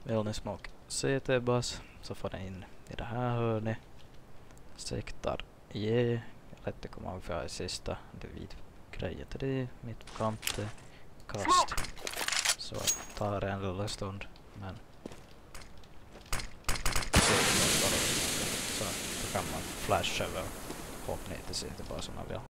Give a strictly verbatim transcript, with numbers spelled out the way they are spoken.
Vill ni smoke ctbas så får ni in i det här hörnet. Sektar J. Lätt att komma ihåg för jag är sista. Det är vit grejer till det. Mitt på kanten. Kast. Så tar det en lilla stund. Men så då kan man flasha över och hoppa ner till ctbas om man vill.